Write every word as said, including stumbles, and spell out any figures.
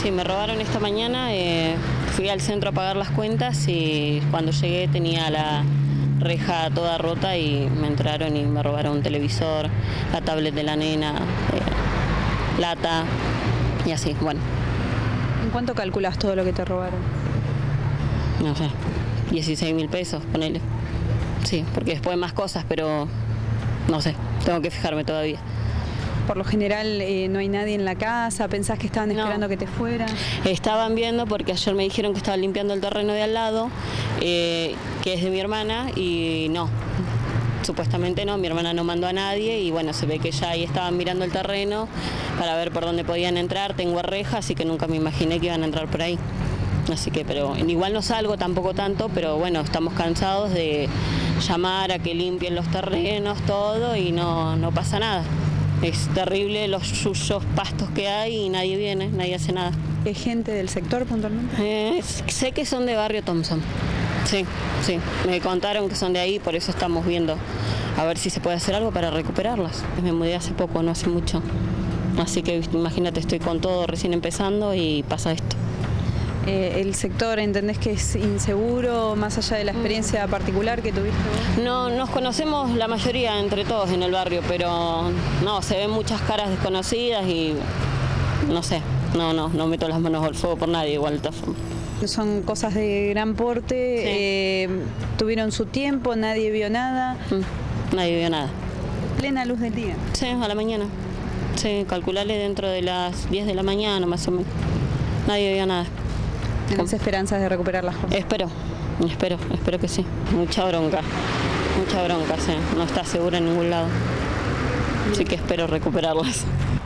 Sí, me robaron esta mañana, eh, fui al centro a pagar las cuentas y cuando llegué tenía la reja toda rota y me entraron y me robaron un televisor, la tablet de la nena, eh, plata y así, bueno. ¿En cuánto calculas todo lo que te robaron? No sé, dieciséis mil pesos, ponele. Sí, porque después más cosas, pero no sé, tengo que fijarme todavía. Por lo general eh, no hay nadie en la casa, ¿pensás que estaban esperando No. que te fueras? Estaban viendo porque ayer me dijeron que estaban limpiando el terreno de al lado, eh, que es de mi hermana, y no, supuestamente no, mi hermana no mandó a nadie y bueno, se ve que ya ahí estaban mirando el terreno para ver por dónde podían entrar, tengo rejas, así que nunca me imaginé que iban a entrar por ahí. Así que, pero igual no salgo tampoco tanto, pero bueno, estamos cansados de llamar a que limpien los terrenos, todo, y no, no pasa nada. Es terrible los suyos pastos que hay y nadie viene, nadie hace nada. ¿Es gente del sector puntualmente? Eh, sé que son de Barrio Thompson. Sí, sí. Me contaron que son de ahí, por eso estamos viendo a ver si se puede hacer algo para recuperarlas. Me mudé hace poco, no hace mucho. Así que imagínate, estoy con todo recién empezando y pasa esto. Eh, ¿El sector entendés que es inseguro, más allá de la experiencia particular que tuviste vos? No, nos conocemos la mayoría entre todos en el barrio, pero no, se ven muchas caras desconocidas y no sé, no, no, no meto las manos al fuego por nadie igual de todas formas. Son cosas de gran porte, Sí. eh, tuvieron su tiempo, nadie vio nada. Mm, nadie vio nada. Plena luz del día. Sí, a la mañana. Sí, calculale dentro de las diez de la mañana más o menos. Nadie vio nada. ¿Tenés esperanzas de recuperar las cosas? Espero, espero, espero que sí. Mucha bronca, mucha bronca, sí. No está segura en ningún lado. Así que espero recuperarlas.